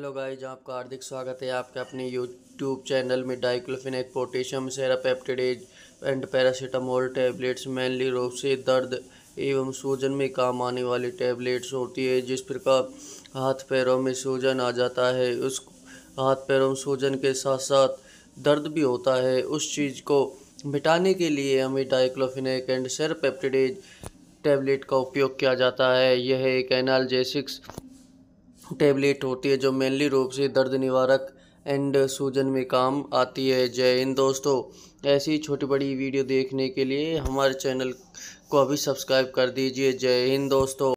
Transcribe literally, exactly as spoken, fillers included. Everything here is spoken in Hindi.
हेलो गाइज, आपका हार्दिक स्वागत है आपके अपने यूट्यूब चैनल में। Diclofenac potassium serratiopeptidase and paracetamol tablets mainly रूप से दर्द एवं सूजन में काम आने वाली टैबलेट्स होती है। जिस प्रकार हाथ पैरों में सूजन आ जाता है, उस हाथ पैरों में सूजन के साथ साथ दर्द भी होता है, उस चीज़ को मिटाने के लिए हमें डाइक्लोफेनेक एंड सेरापेप्टिडेज टैबलेट का उपयोग किया जाता है। यह एक एनाल्जेसिक्स टैबलेट होती है जो मेनली रूप से दर्द निवारक एंड सूजन में काम आती है। जय हिंद दोस्तों, ऐसी छोटी बड़ी वीडियो देखने के लिए हमारे चैनल को अभी सब्सक्राइब कर दीजिए। जय हिंद दोस्तों।